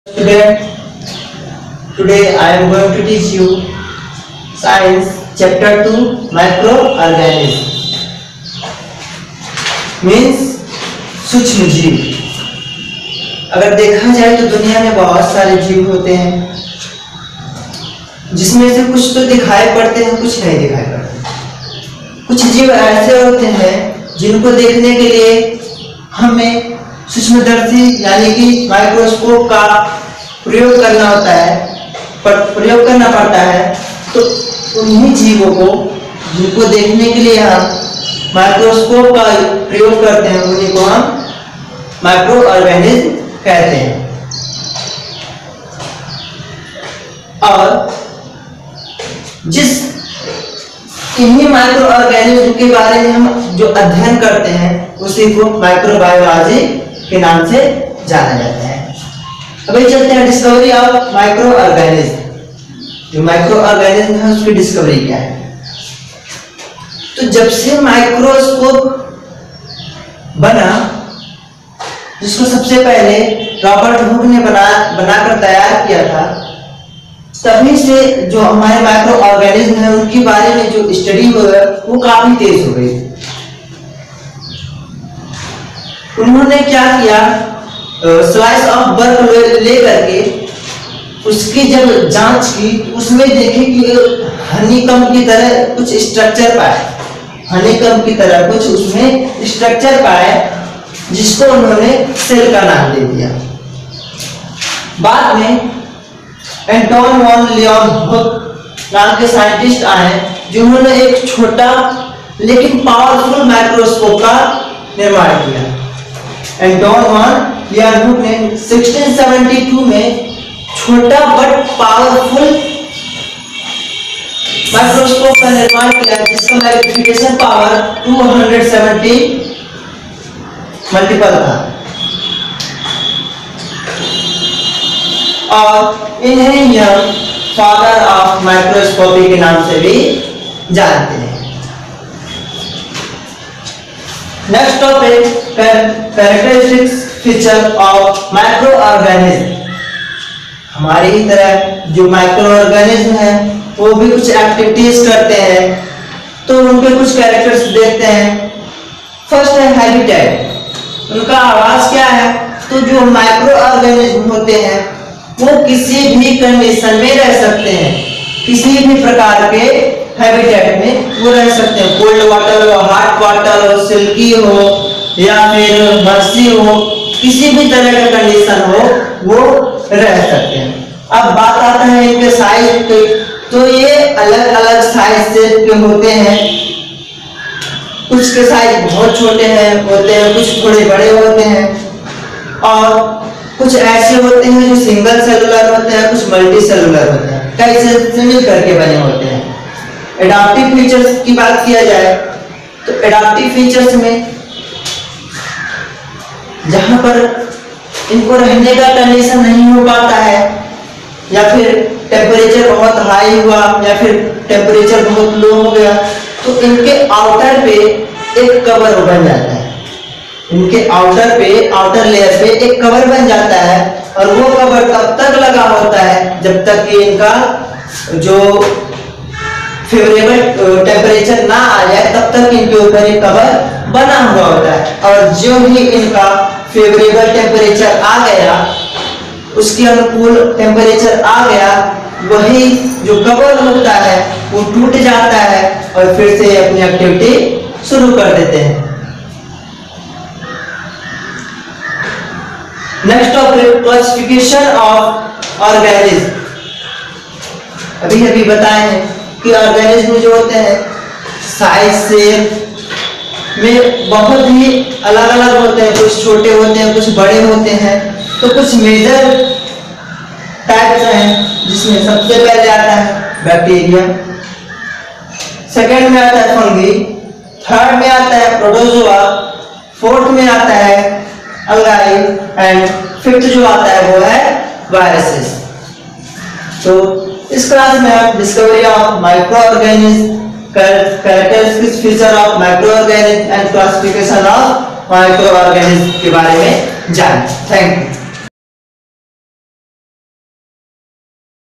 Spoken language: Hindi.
Today I am going to teach you Science Chapter 2 Microorganisms means सूक्ष्म जीव। अगर देखा जाए तो दुनिया में बहुत सारे जीव होते हैं, जिसमें से कुछ तो दिखाई पड़ते हैं, कुछ नहीं दिखाई पड़ते। कुछ जीव ऐसे होते हैं जिनको देखने के लिए हमें सूक्ष्मदर्शी यानी कि माइक्रोस्कोप का प्रयोग करना पड़ता है। तो उन्हीं जीवों को जिनको देखने के लिए हम माइक्रोस्कोप का प्रयोग करते हैं, उन्हीं को हम माइक्रो ऑर्गेनिज्म कहते हैं। और जिस इन्हीं माइक्रो ऑर्गेनिज्म के बारे में हम जो अध्ययन करते हैं उसी को माइक्रोबायोलॉजी के नाम से जाना जाता है। अभी चलते हैं डिस्कवरी ऑफ माइक्रो ऑर्गेनिज्म। जो माइक्रो ऑर्गेनिज्म है उसकी डिस्कवरी क्या है। तो जब से माइक्रोस्कोप बना, जिसको सबसे पहले रॉबर्ट हुक ने बनाकर तैयार किया था, तभी से जो हमारे माइक्रो ऑर्गेनिज्म है उनके बारे में जो स्टडी हो रहा है वो काफी तेज हो गई। उन्होंने क्या किया, स्लाइस ऑफ बर्फ ले करके उसकी जब जांच की, उसमें देखे कि हनीकम की तरह कुछ स्ट्रक्चर पाए, हनीकम की तरह कुछ उसमें स्ट्रक्चर पाए, जिसको उन्होंने सेल का नाम दे दिया। बाद में एंटोन वॉन लियोनहुक नाम के साइंटिस्ट आए, जिन्होंने एक छोटा लेकिन पावरफुल माइक्रोस्कोप का निर्माण किया। एंटोन वॉन लियोनहुक ने 1672 में छोटा बट पावरफुल माइक्रोस्कोप का निर्माण किया, जिसका मैग्निफिकेशन पावर 270 मल्टीपल था। और इन्हें हम फादर ऑफ माइक्रोस्कोपी के नाम से भी जानते हैं। Next topic, characteristics feature of micro organism. हमारी ही तरह जो माइक्रो ऑर्गेनिज्म है वो भी कुछ एक्टिविटीज करते हैं, तो उनके कुछ कैरेक्टर्स देखते हैं। फर्स्ट है हैबिटेट। उनका आवास क्या है, तो जो माइक्रो ऑर्गेनिज्म होते हैं वो किसी भी कंडीशन में रह सकते हैं, किसी भी प्रकार के हैबिटेट में वो रह सकते हैं। कोल्ड वाटर हो, हॉट वाटर हो, सिल्की हो या फिर मर्सी हो, किसी भी तरह का कंडीशन हो वो रह सकते हैं। अब बात आता है इनके साइज पे, तो ये अलग अलग साइज के होते हैं। कुछ के साइज बहुत छोटे होते हैं, कुछ थोड़े बड़े होते हैं, और कुछ ऐसे होते हैं जो सिंगल सेलुलर होते हैं, कुछ मल्टी सेलुलर होते हैं, कई सेल से मिल करके बने होते हैं। एडाप्टिव फीचर्स की बात किया जाए तो एडाप्टिव फीचर्स में जहां पर इनको रहने का कंडीशन नहीं हो पाता है, या फिर टेम्परेचर बहुत हाई हुआ या फिर टेम्परेचर बहुत लो हो गया, तो इनके आउटर पे एक कवर बन जाता है। इनके आउटर लेयर पे एक कवर बन जाता है, और वो कवर तब तक लगा होता है जब तक कि इनका जो फेवरेबल टेम्परेचर ना आ जाए, तब तक इनके ऊपर एक कवर बना हुआ होता है। और जो ही इनका फेवरेबल टेम्परेचर आ गया, उसके अनुकूल टेम्परेचर आ गया, वही जो कवर होता है वो टूट जाता है और फिर से अपनी एक्टिविटी शुरू कर देते हैं। Next topic, classification of organism. अभी बताए हैं कि ऑर्गेनिज्म जो होते हैं साइज से में बहुत ही अलग अलग होते हैं, कुछ छोटे होते हैं, कुछ बड़े होते हैं। तो कुछ मेजर टाइप्स हैं, जिसमें सबसे पहले आता है बैक्टीरिया, सेकंड में आता है फंगी, थर्ड में आता है प्रोटोजोआ, फोर्थ में आता है अलगाई, एंड फिफ्थ जो आता है वो है वायरसेस। तो इस क्लास में आप discovery of micro organism, characteristics feature of micro organism and classification of micro organism के बारे में जानें। Thank you.